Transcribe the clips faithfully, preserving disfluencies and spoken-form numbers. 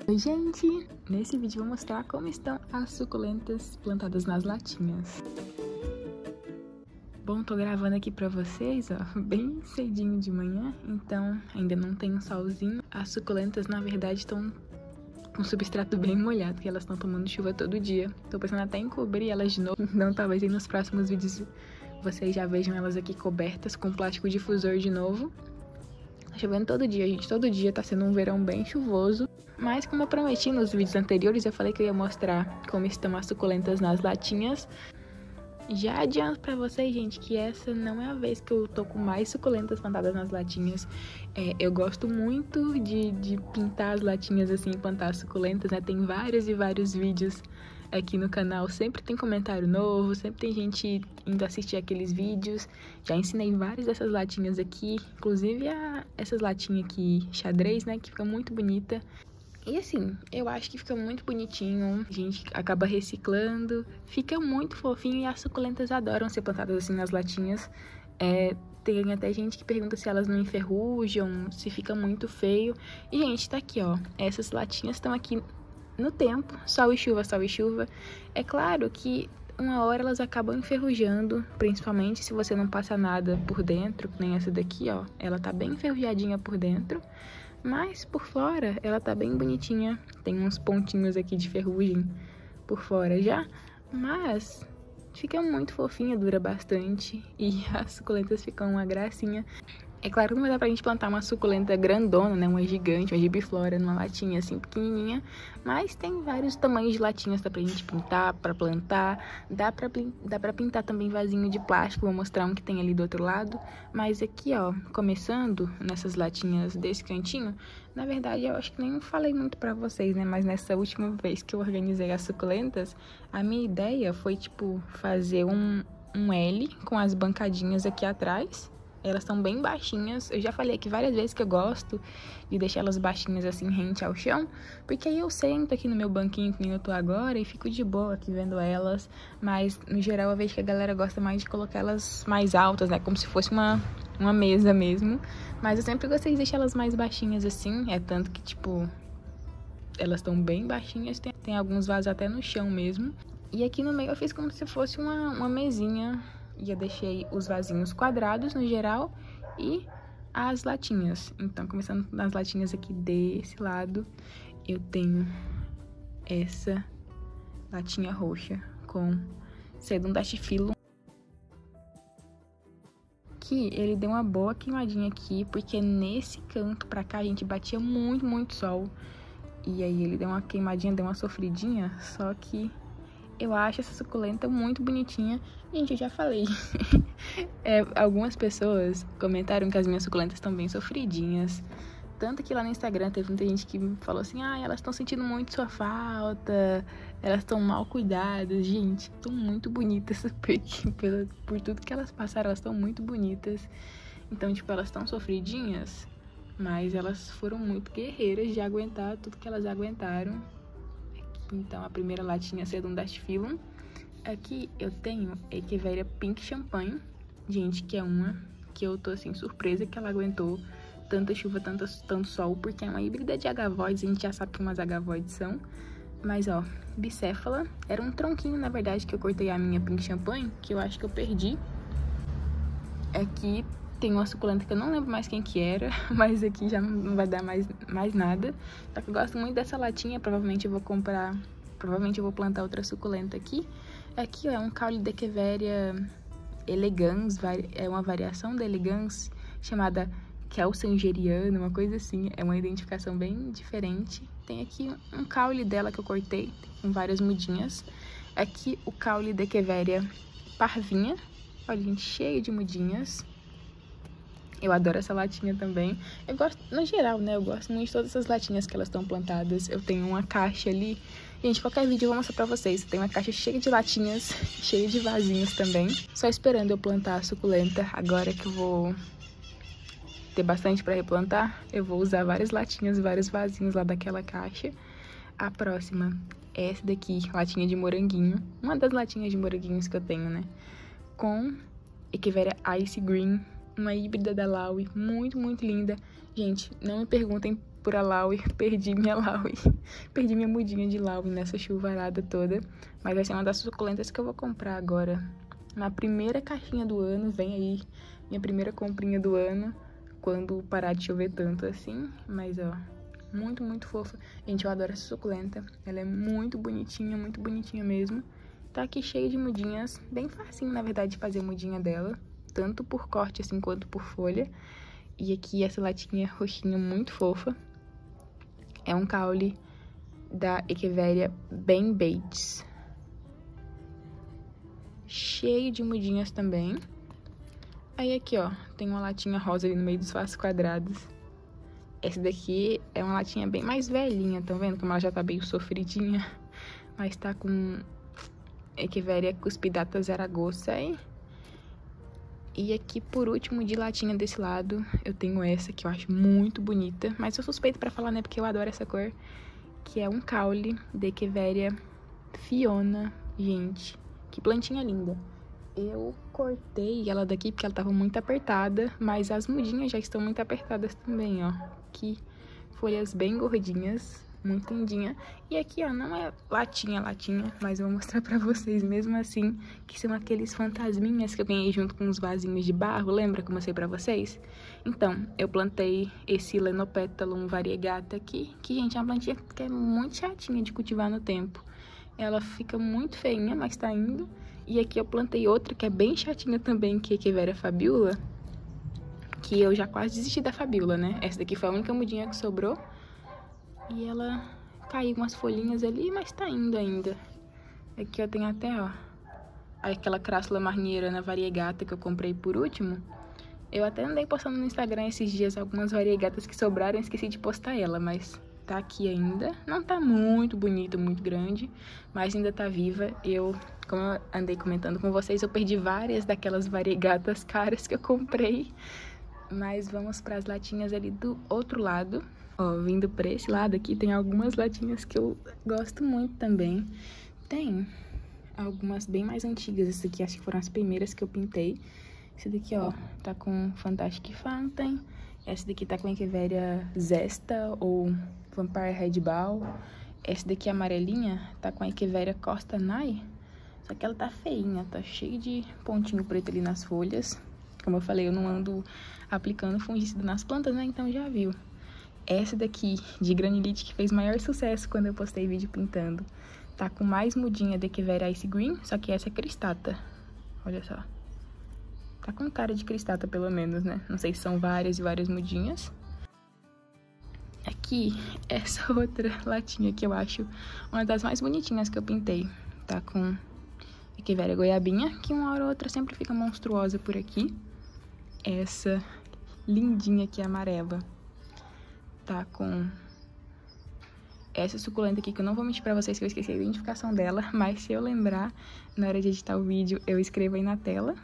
Oi, gente! Nesse vídeo eu vou mostrar como estão as suculentas plantadas nas latinhas. Bom, tô gravando aqui pra vocês, ó, bem cedinho de manhã, então ainda não tem um solzinho. As suculentas, na verdade, estão com substrato bem molhado, porque elas estão tomando chuva todo dia. Tô pensando até em cobrir elas de novo, então talvez aí nos próximos vídeos vocês já vejam elas aqui cobertas com plástico difusor de novo. Tá chovendo todo dia, gente. Todo dia tá sendo um verão bem chuvoso. Mas como eu prometi nos vídeos anteriores, eu falei que eu ia mostrar como estão as suculentas nas latinhas. Já adianto pra vocês, gente, que essa não é a vez que eu tô com mais suculentas plantadas nas latinhas. É, eu gosto muito de, de pintar as latinhas assim, plantar as suculentas, né? Tem vários e vários vídeos aqui no canal. Sempre tem comentário novo, sempre tem gente indo assistir aqueles vídeos. Já ensinei várias dessas latinhas aqui, inclusive a, essas latinhas aqui xadrez, né? Que fica muito bonita. E assim, eu acho que fica muito bonitinho, a gente acaba reciclando, fica muito fofinho e as suculentas adoram ser plantadas assim nas latinhas. É, tem até gente que pergunta se elas não enferrujam, se fica muito feio. E, gente, tá aqui, ó, essas latinhas estão aqui no tempo, sol e chuva, sol e chuva. É claro que uma hora elas acabam enferrujando, principalmente se você não passa nada por dentro, nem essa daqui, ó, ela tá bem enferrujadinha por dentro. Mas por fora ela tá bem bonitinha, tem uns pontinhos aqui de ferrugem por fora já, mas fica muito fofinha, dura bastante e as suculentas ficam uma gracinha. É claro que não vai dar pra gente plantar uma suculenta grandona, né, uma gigante, uma gibiflora numa latinha assim pequenininha, mas tem vários tamanhos de latinhas dá pra gente pintar, pra plantar, dá pra, dá pra pintar também vasinho de plástico, vou mostrar um que tem ali do outro lado, mas aqui, ó, começando nessas latinhas desse cantinho, na verdade eu acho que nem falei muito pra vocês, né, mas nessa última vez que eu organizei as suculentas, a minha ideia foi, tipo, fazer um, um L com as bancadinhas aqui atrás. Elas estão bem baixinhas, eu já falei aqui várias vezes que eu gosto de deixar elas baixinhas assim, rente ao chão, porque aí eu sento aqui no meu banquinho que nem eu tô agora e fico de boa aqui vendo elas, mas no geral eu vejo que a galera gosta mais de colocar elas mais altas, né, como se fosse uma, uma mesa mesmo, mas eu sempre gostei de deixar elas mais baixinhas assim, é tanto que tipo, elas estão bem baixinhas, tem, tem alguns vasos até no chão mesmo, e aqui no meio eu fiz como se fosse uma, uma mesinha. E eu deixei os vasinhos quadrados no geral e as latinhas. Então, começando nas latinhas aqui desse lado, eu tenho essa latinha roxa com Sedum Dasyphilum. Que ele deu uma boa queimadinha aqui, porque nesse canto pra cá a gente batia muito, muito sol. E aí ele deu uma queimadinha, deu uma sofridinha, só que eu acho essa suculenta muito bonitinha. Gente, eu já falei. é, algumas pessoas comentaram que as minhas suculentas estão bem sofridinhas. Tanto que lá no Instagram teve muita gente que me falou assim: ah, elas estão sentindo muito sua falta, elas estão mal cuidadas. Gente, estão muito bonitas, porque pela, por tudo que elas passaram, elas estão muito bonitas. Então, tipo, elas estão sofridinhas, mas elas foram muito guerreiras de aguentar tudo que elas aguentaram. Então, a primeira latinha Sedum Dasyphilum. Aqui eu tenho Echeveria Pink Champagne, gente, que é uma que eu tô, assim, surpresa que ela aguentou tanta chuva, tanto, tanto sol, porque é uma híbrida de agavoides, a gente já sabe que umas agavoides são. Mas, ó, bicéfala, era um tronquinho, na verdade, que eu cortei a minha Pink Champagne, que eu acho que eu perdi. Aqui tem uma suculenta que eu não lembro mais quem que era, mas aqui já não vai dar mais, mais nada. Só que eu gosto muito dessa latinha, provavelmente eu vou comprar, provavelmente eu vou plantar outra suculenta aqui. Aqui, ó, é um caule de Echeveria elegans, é uma variação da elegans chamada Kelsangeriana, uma coisa assim, é uma identificação bem diferente. Tem aqui um caule dela que eu cortei, com várias mudinhas. Aqui o caule de Echeveria parvinha, olha, gente, cheio de mudinhas. Eu adoro essa latinha também. Eu gosto, no geral, né? Eu gosto muito de todas essas latinhas que elas estão plantadas. Eu tenho uma caixa ali. Gente, qualquer vídeo eu vou mostrar pra vocês. Tem uma caixa cheia de latinhas, cheia de vasinhos também. Só esperando eu plantar a suculenta. Agora que eu vou ter bastante pra replantar, eu vou usar várias latinhas, vários vasinhos lá daquela caixa. A próxima é essa daqui, latinha de moranguinho. Uma das latinhas de moranguinhos que eu tenho, né? Com Echeveria Ice Green. Uma híbrida da Laui, muito, muito linda. Gente, não me perguntem por a Laui, perdi minha Laui. Perdi minha mudinha de Laui nessa chuvarada toda. Mas vai ser uma das suculentas que eu vou comprar agora. Na primeira caixinha do ano, vem aí minha primeira comprinha do ano, quando parar de chover tanto assim. Mas, ó, muito, muito fofa. Gente, eu adoro essa suculenta. Ela é muito bonitinha, muito bonitinha mesmo. Tá aqui cheia de mudinhas, bem facinho, na verdade, de fazer a mudinha dela. Tanto por corte, assim, quanto por folha. E aqui essa latinha roxinha muito fofa. É um caule da Echeveria Bem Bates. Cheio de mudinhas também. Aí aqui, ó, tem uma latinha rosa ali no meio dos vasos quadrados. Essa daqui é uma latinha bem mais velhinha, tá vendo? Como ela já tá bem sofridinha. Mas tá com Echeveria Cuspidata Zaragoza aí. E aqui, por último, de latinha desse lado, eu tenho essa que eu acho muito bonita. Mas eu suspeito pra falar, né? Porque eu adoro essa cor. Que é um caule de Echeveria Fiona. Gente, que plantinha linda. Eu cortei ela daqui porque ela tava muito apertada. Mas as mudinhas já estão muito apertadas também, ó. Que folhas bem gordinhas. Muito lindinha. E aqui, ó, não é latinha, latinha, mas eu vou mostrar pra vocês mesmo assim, que são aqueles fantasminhas que eu ganhei junto com uns vasinhos de barro, lembra que eu mostrei pra vocês? Então, eu plantei esse Lenopétalum variegata aqui, que, gente, é uma plantinha que é muito chatinha de cultivar no tempo. Ela fica muito feinha, mas tá indo. E aqui eu plantei outra que é bem chatinha também, que é Echeveria Fabiola, que eu já quase desisti da Fabiola, né? Essa daqui foi a única mudinha que sobrou. E ela caiu umas folhinhas ali, mas tá indo ainda. Aqui eu tenho até, ó, aquela Crassula marniera variegata que eu comprei por último. Eu até andei postando no Instagram esses dias algumas variegatas que sobraram, esqueci de postar ela, mas tá aqui ainda. Não tá muito bonita, muito grande, mas ainda tá viva. Eu, como eu andei comentando com vocês, eu perdi várias daquelas variegatas caras que eu comprei. Mas vamos para as latinhas ali do outro lado. Ó, vindo pra esse lado aqui, tem algumas latinhas que eu gosto muito também. Tem algumas bem mais antigas. Essa aqui acho que foram as primeiras que eu pintei. Essa daqui, ó, tá com Fantastic Fountain. Essa daqui tá com Echeveria Zesta ou Vampire Red Ball. Essa daqui, amarelinha, tá com a Echeveria Costa Nai. Só que ela tá feinha, tá cheia de pontinho preto ali nas folhas. Como eu falei, eu não ando aplicando fungicida nas plantas, né? Então já viu. Essa daqui, de granilite, que fez maior sucesso quando eu postei vídeo pintando. Tá com mais mudinha de Echeveria Ice Green, só que essa é cristata. Olha só. Tá com cara de cristata, pelo menos, né? Não sei se são várias e várias mudinhas. Aqui, essa outra latinha que eu acho uma das mais bonitinhas que eu pintei. Tá com Echeveria Goiabinha, que uma hora ou outra sempre fica monstruosa por aqui. Essa lindinha aqui, amarela. Tá com essa suculenta aqui, que eu não vou mentir pra vocês que eu esqueci a identificação dela, mas se eu lembrar, na hora de editar o vídeo, eu escrevo aí na tela.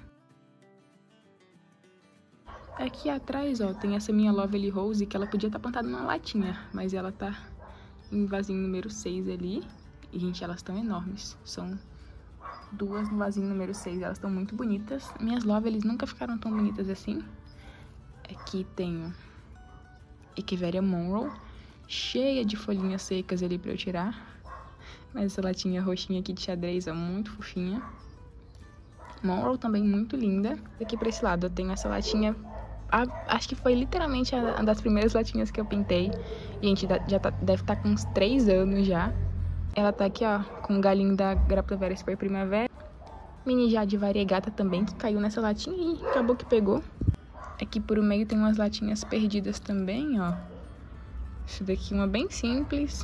Aqui atrás, ó, tem essa minha Lovely Rose, que ela podia estar plantada numa latinha, mas ela tá em vasinho número seis ali. E, gente, elas estão enormes. São duas no vasinho número seis, elas estão muito bonitas. Minhas Lovelies nunca ficaram tão bonitas assim. Aqui tem Echeveria Monroe, cheia de folhinhas secas ali pra eu tirar. Mas essa latinha roxinha aqui de xadrez é muito fofinha. Monroe também muito linda. Aqui pra esse lado eu tenho essa latinha, a, acho que foi literalmente a, a das primeiras latinhas que eu pintei. Gente, já tá, deve estar tá com uns três anos já. Ela tá aqui, ó, com o galinho da Graptovera Super Primavera. Mini Jade Variegata também, que caiu nessa latinha e acabou que pegou. Aqui por meio tem umas latinhas perdidas também, ó. Essa daqui uma bem simples.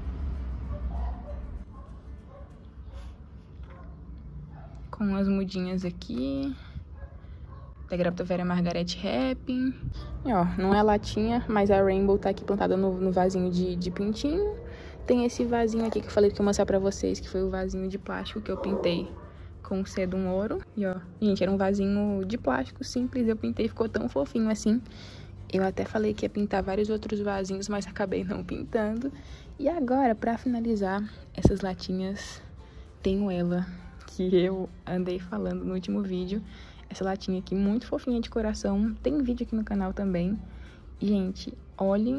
Com as mudinhas aqui. Da Graptovera Margaret Rapping. E, ó, não é latinha, mas a Rainbow tá aqui plantada no, no vasinho de, de pintinho. Tem esse vasinho aqui que eu falei que eu ia mostrar pra vocês, que foi o vasinho de plástico que eu pintei com Sedum Ouro. E, ó, gente, era um vasinho de plástico simples, eu pintei e ficou tão fofinho assim. Eu até falei que ia pintar vários outros vasinhos, mas acabei não pintando. E agora, pra finalizar essas latinhas, tenho ela, que eu andei falando no último vídeo. Essa latinha aqui, muito fofinha de coração. Tem vídeo aqui no canal também. E, gente, olhem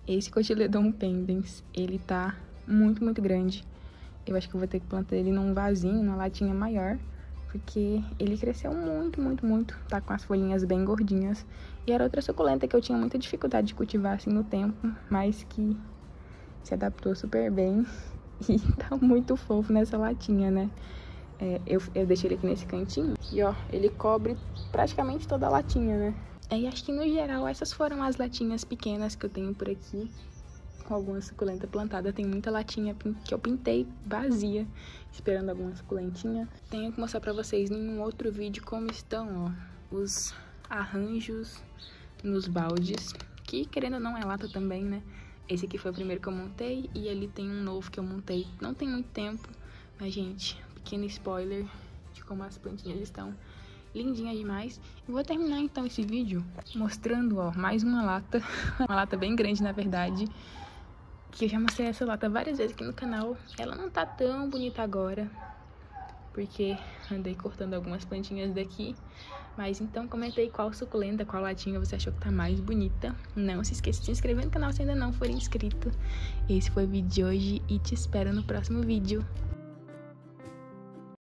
Esse Cotyledon pendens, ele tá muito, muito grande. Eu acho que eu vou ter que plantar ele num vasinho, numa latinha maior, porque ele cresceu muito, muito, muito. Tá com as folhinhas bem gordinhas. E era outra suculenta que eu tinha muita dificuldade de cultivar assim no tempo, mas que se adaptou super bem e tá muito fofo nessa latinha, né? É, eu, eu deixei ele aqui nesse cantinho e, ó, ele cobre praticamente toda a latinha, né? É, e acho que, no geral, essas foram as latinhas pequenas que eu tenho por aqui, com alguma suculenta plantada. Tem muita latinha que eu pintei vazia, esperando alguma suculentinha. Tenho que mostrar pra vocês em um outro vídeo como estão, ó, os arranjos nos baldes, que, querendo ou não, é lata também, né? Esse aqui foi o primeiro que eu montei, e ali tem um novo que eu montei não tem muito tempo, mas, gente, pequeno spoiler de como as plantinhas estão lindinhas demais. E vou terminar então esse vídeo mostrando, ó, mais uma lata, uma lata bem grande, na verdade, que eu já mostrei essa lata várias vezes aqui no canal. Ela não tá tão bonita agora, porque andei cortando algumas plantinhas daqui. Mas então comenta aí qual suculenta, qual latinha você achou que tá mais bonita. Não se esqueça de se inscrever no canal se ainda não for inscrito. Esse foi o vídeo de hoje e te espero no próximo vídeo.